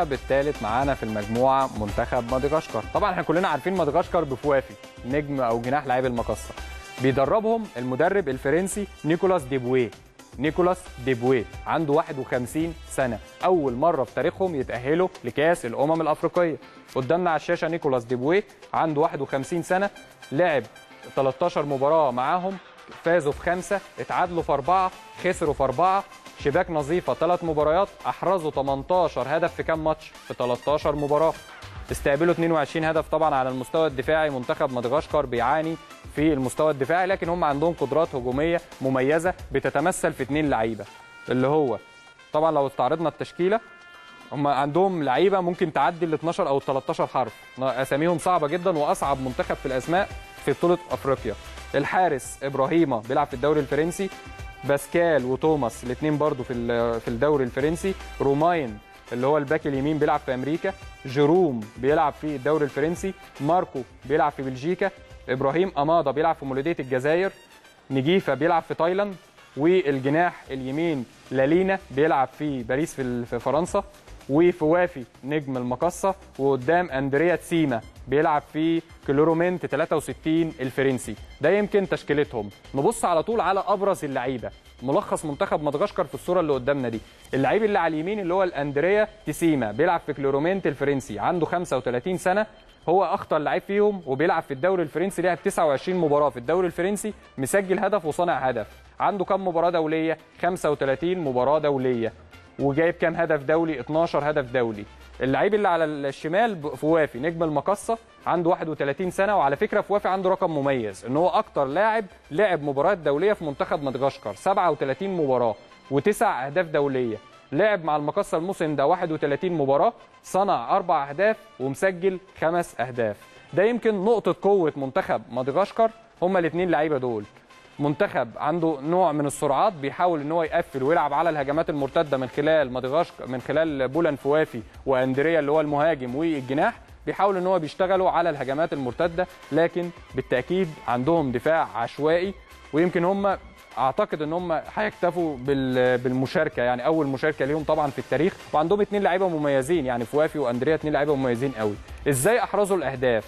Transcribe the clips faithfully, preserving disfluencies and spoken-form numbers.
المنتخب الثالث معانا في المجموعه منتخب مدغشقر. طبعا احنا كلنا عارفين مدغشقر بفوافي نجم او جناح لاعب المقصه. بيدربهم المدرب الفرنسي نيكولاس ديبويه. نيكولاس ديبويه عنده واحد وخمسين سنه، اول مره في تاريخهم يتاهلوا لكاس الامم الافريقيه. قدامنا على الشاشه نيكولاس ديبويه عنده واحد وخمسين سنه، لعب تلتاشر مباراه معاهم، فازوا في خمسه، اتعادلوا في اربعه، خسروا في اربعه، شباك نظيفه ثلاث مباريات، احرزوا تمنتاشر هدف في كام ماتش؟ في تلتاشر مباراه. استقبلوا اتنين وعشرين هدف. طبعا على المستوى الدفاعي منتخب مدغشقر بيعاني في المستوى الدفاعي، لكن هم عندهم قدرات هجوميه مميزه بتتمثل في اثنين لعيبه، اللي هو طبعا لو استعرضنا التشكيله هم عندهم لعيبه ممكن تعدي ال اتناشر او ال تلتاشر حرف، اساميهم صعبه جدا واصعب منتخب في الاسماء في بطوله افريقيا. الحارس ابراهيم بيلعب في الدوري الفرنسي، باسكال وتوماس الاثنين برضو في في الدوري الفرنسي، روماين اللي هو الباك اليمين بيلعب في امريكا، جيروم بيلعب في الدوري الفرنسي، ماركو بيلعب في بلجيكا، ابراهيم اماضه بيلعب في مولوديه الجزائر، نجيفه بيلعب في تايلاند، والجناح اليمين لالينا بيلعب في باريس في فرنسا، وفوافي نجم المقصه، وقدام اندريا تسيما بيلعب في كلورومنت تلاتة وستين الفرنسي. ده يمكن تشكيلتهم. نبص على طول على ابرز اللعيبه. ملخص منتخب مدغشقر في الصوره اللي قدامنا دي. اللعيب اللي على اليمين اللي هو الاندريا تسيما بيلعب في كلورومنت الفرنسي، عنده خمسة وتلاتين سنه، هو اخطر لعيب فيهم وبيلعب في الدوري الفرنسي، لعب تسعة وعشرين مباراه في الدوري الفرنسي، مسجل هدف وصانع هدف. عنده كام مباراه دوليه؟ خمسة وتلاتين مباراه دوليه، وجايب كام هدف دولي؟ اتناشر هدف دولي. اللعيب اللي على الشمال فوافي نجم المقصه، عنده واحد وتلاتين سنه، وعلى فكره فوافي عنده رقم مميز ان هو اكتر لاعب لعب مباريات دوليه في منتخب مدغشقر، سبعة وتلاتين مباراه وتسع اهداف دوليه. لعب مع المقصه الموسم ده واحد وتلاتين مباراه، صنع اربع اهداف ومسجل خمس اهداف. ده يمكن نقطه قوه منتخب مدغشقر، هما الاثنين لعيبه دول. منتخب عنده نوع من السرعات، بيحاول ان هو يقفل ويلعب على الهجمات المرتده من خلال مدغشقر، من خلال بولان فوافي واندريا اللي هو المهاجم والجناح، بيحاول ان هو بيشتغلوا على الهجمات المرتده، لكن بالتاكيد عندهم دفاع عشوائي، ويمكن هم اعتقد ان هم هيكتفوا بالمشاركه، يعني اول مشاركه ليهم طبعا في التاريخ، وعندهم اثنين لعيبه مميزين، يعني فوافي واندريا اثنين لعيبه مميزين قوي. ازاي احرزوا الاهداف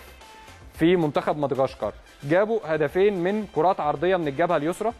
في منتخب مدغشقر؟ جابوا هدفين من كرات عرضيه من الجبهه اليسرى،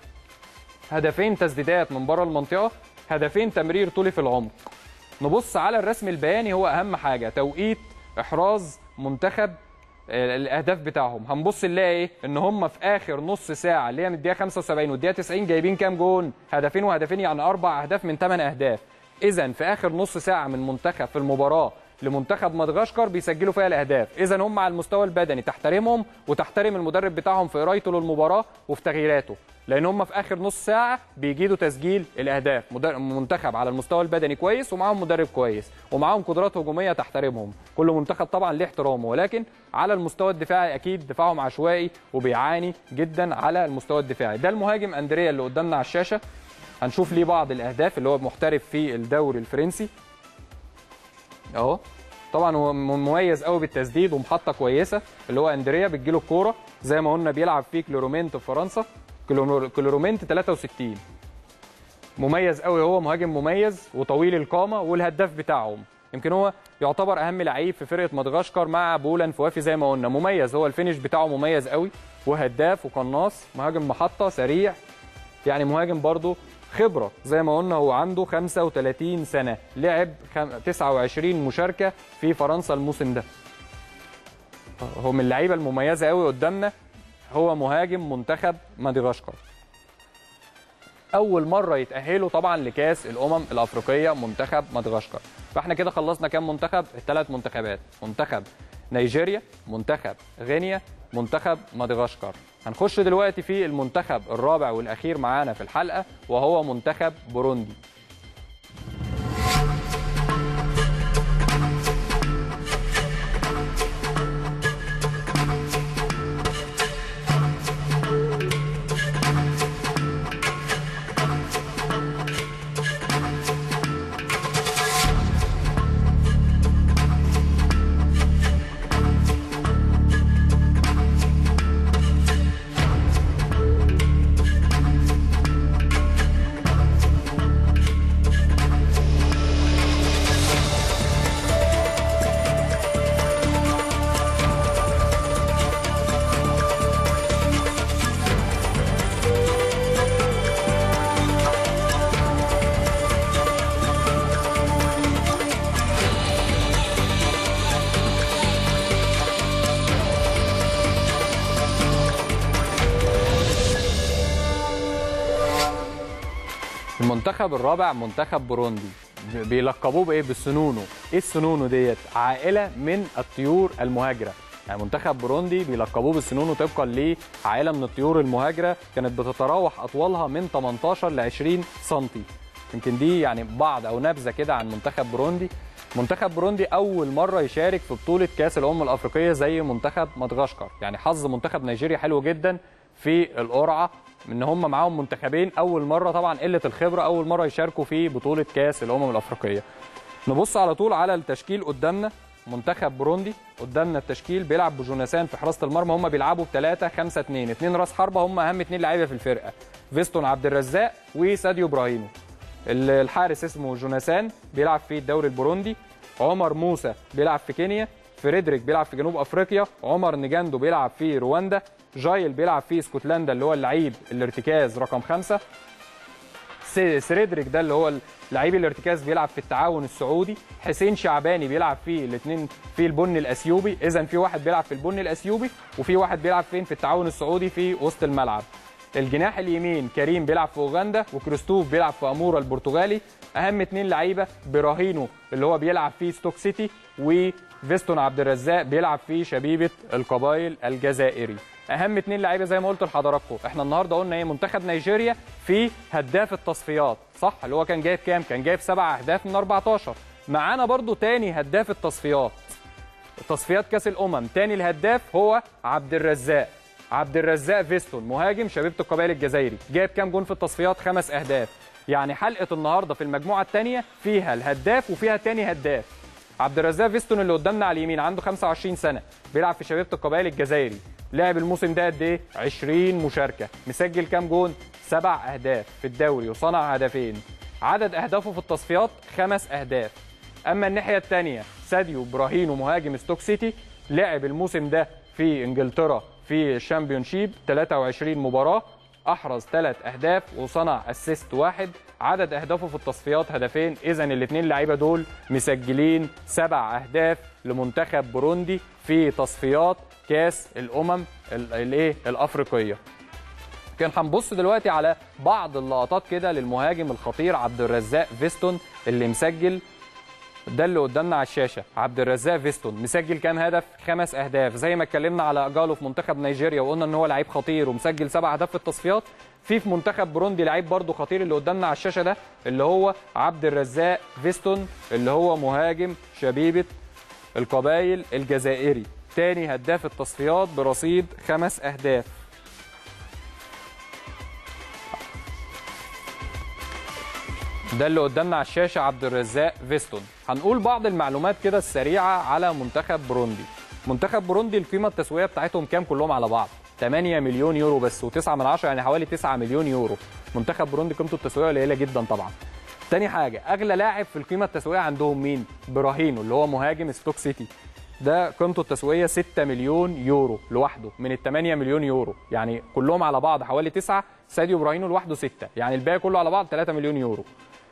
هدفين تسديدات من بره المنطقه، هدفين تمرير طولي في العمق. نبص على الرسم البياني، هو اهم حاجه توقيت احراز منتخب الاهداف بتاعهم. هنبص نلاقي ايه؟ ان هم في اخر نص ساعه اللي هي من الدقيقه خمسة وسبعين والدقيقه تسعين جايبين كام جون؟ هدفين وهدفين، يعني اربع اهداف من ثمان اهداف. اذا في اخر نص ساعه من منتخب في المباراه لمنتخب مدغشقر بيسجلوا فيها الاهداف. اذا هم على المستوى البدني تحترمهم وتحترم المدرب بتاعهم في قرايته للمباراه وفي تغييراته، لان هم في اخر نص ساعه بيجيدوا تسجيل الاهداف. منتخب على المستوى البدني كويس، ومعاهم مدرب كويس، ومعاهم قدرات هجوميه تحترمهم. كل منتخب طبعا ليه احترامه، ولكن على المستوى الدفاعي اكيد دفاعهم عشوائي وبيعاني جدا على المستوى الدفاعي. ده المهاجم اندريا اللي قدامنا على الشاشه، هنشوف ليه بعض الاهداف، اللي هو محترف في الدوري الفرنسي اهو. طبعا هو مميز قوي بالتسديد ومحطه كويسه، اللي هو اندريا بتجيله الكوره زي ما قلنا، بيلعب في كلورومنت في فرنسا، كلورومنت تلاتة وستين. مميز قوي، هو مهاجم مميز وطويل القامه، والهداف بتاعهم يمكن هو يعتبر اهم لعيب في فرقه مدغشقر مع بولان فوافي زي ما قلنا. مميز، هو الفينش بتاعه مميز قوي، وهداف وقناص، مهاجم محطه سريع، يعني مهاجم برضه خبره زي ما قلنا. هو عنده خمسة وتلاتين سنه، لعب تسعة وعشرين مشاركه في فرنسا الموسم ده. هو من اللعيبه المميزه قوي قدامنا، هو مهاجم منتخب مدغشقر. اول مره يتاهلوا طبعا لكاس الامم الافريقيه منتخب مدغشقر. فاحنا كده خلصنا كام منتخب؟ الثلاث منتخبات، منتخب نيجيريا، منتخب غينيا، منتخب مدغشقر. هنخش دلوقتي في المنتخب الرابع والاخير معانا في الحلقه، وهو منتخب بوروندي. المنتخب الرابع منتخب بوروندي، بيلقبوه بايه؟ بالسنونو. ايه السنونو ديت؟ عائله من الطيور المهاجره. يعني منتخب بوروندي بيلقبوه بالسنونو طبقا لعائله من الطيور المهاجره كانت بتتراوح اطوالها من تمنتاشر ل عشرين سنتي. يمكن دي يعني بعض او نبذه كده عن منتخب بوروندي. منتخب بوروندي اول مره يشارك في بطوله كاس الامم الافريقيه زي منتخب مدغشقر. يعني حظ منتخب نيجيريا حلو جدا في القرعه ان هم معاهم منتخبين اول مره، طبعا قله الخبره، اول مره يشاركوا في بطوله كاس الامم الافريقيه. نبص على طول على التشكيل قدامنا. منتخب بوروندي قدامنا التشكيل بيلعب بجوناثان في حراسه المرمى. هم بيلعبوا ب ثلاثة خمسة اتنين، اتنين راس حربه هم اهم اتنين لعيبه في الفرقه، فيستون عبد الرزاق وساديو ابراهيمو. الحارس اسمه جوناثان بيلعب في الدوري البوروندي. عمر موسى بيلعب في كينيا. فريدريك بيلعب في جنوب افريقيا. عمر نيجاندو بيلعب في رواندا. جايل بيلعب في اسكتلندا اللي هو اللعيب الارتكاز رقم خمسة. سريدريك ده اللي هو لعيب الارتكاز بيلعب في التعاون السعودي. حسين شعباني بيلعب في الاثنين في البني الاثيوبي. اذا في واحد بيلعب في البني الاثيوبي وفي واحد بيلعب فين؟ في التعاون السعودي في وسط الملعب. الجناح اليمين كريم بيلعب في اوغندا، وكريستوف بيلعب في امورا البرتغالي. اهم اثنين لعيبه براهينو اللي هو بيلعب في ستوك سيتي، وفيستون عبد الرزاق بيلعب في شبيبه القبائل الجزائري. اهم اثنين لعيبه زي ما قلت لحضراتكم. احنا النهارده قلنا ايه؟ منتخب نيجيريا في هداف التصفيات، صح؟ اللي هو كان جايب كام؟ كان جايب سبع اهداف من اربعتاشر. معانا برضو تاني هداف التصفيات، تصفيات كاس الامم، تاني الهداف هو عبد الرزاق. عبد الرزاق فيستون مهاجم شبيبه القبائل الجزائري، جايب كام جون في التصفيات؟ خمس اهداف. يعني حلقه النهارده في المجموعه الثانيه فيها الهداف وفيها تاني هداف. عبد الرزاق فيستون اللي قدامنا على اليمين عنده خمسة وعشرين سنه، بيلعب في شبيبه القبائل الجزائري. لعب الموسم ده قد ايه؟ عشرين مشاركه، مسجل كام جون؟ سبع اهداف في الدوري وصنع هدفين. عدد اهدافه في التصفيات خمس اهداف. اما الناحيه الثانيه ساديو ابراهيمو مهاجم ستوك سيتي، لعب الموسم ده في انجلترا في الشامبيونشيب ثلاثة وعشرين مباراه، احرز ثلاث اهداف وصنع اسيست واحد. عدد اهدافه في التصفيات هدفين. اذا الاثنين لعيبه دول مسجلين سبع اهداف لمنتخب بوروندي في تصفيات كاس الامم الايه الافريقيه. كان هنبص دلوقتي على بعض اللقطات كده للمهاجم الخطير عبد الرزاق فيستون اللي مسجل. ده اللي قدامنا على الشاشه، عبد الرزاق فيستون مسجل كام هدف؟ خمس اهداف. زي ما اتكلمنا على جالو في منتخب نيجيريا وقلنا ان هو لعيب خطير ومسجل سبع اهداف في التصفيات، في في منتخب بوروندي لعيب برده خطير اللي قدامنا على الشاشه ده، اللي هو عبد الرزاق فيستون اللي هو مهاجم شبيبه القبائل الجزائري، تاني هداف التصفيات برصيد خمس اهداف. ده اللي قدامنا على الشاشه عبد الرزاق فيستون. هنقول بعض المعلومات كده السريعه على منتخب بوروندي. منتخب بوروندي القيمه التسويقيه بتاعتهم كام كلهم على بعض؟ ثمانية مليون يورو بس، و9 من عشرة يعني حوالي تسعة مليون يورو. منتخب بوروندي قيمته التسويقيه قليله جدا طبعا. تاني حاجه، اغلى لاعب في القيمه التسويقيه عندهم مين؟ براهينو اللي هو مهاجم ستوك سيتي. ده قيمته التسويقيه ستة مليون يورو لوحده من ال ثمانية مليون يورو، يعني كلهم على بعض حوالي تسعة، ساديو براهينو لوحده ستة، يعني الباقي كله على بعض ثلاثة مليون يورو.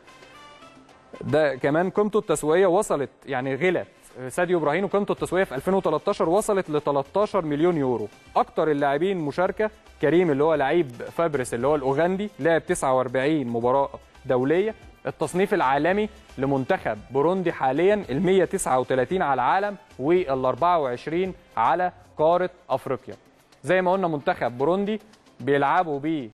ده كمان قيمته التسويقيه وصلت يعني غلت. ساديو ابراهيم قيمته التسويقيه في ألفين وتلتاشر وصلت ل تلتاشر مليون يورو. اكتر اللاعبين مشاركه كريم اللي هو لعيب فابريس اللي هو الاوغندي، لعب تسعة وأربعين مباراه دوليه. التصنيف العالمي لمنتخب بوروندي حاليا ال مية وتسعة وتلاتين على العالم وال أربعة وعشرين على قاره افريقيا. زي ما قلنا منتخب بوروندي بيلعبوا بيه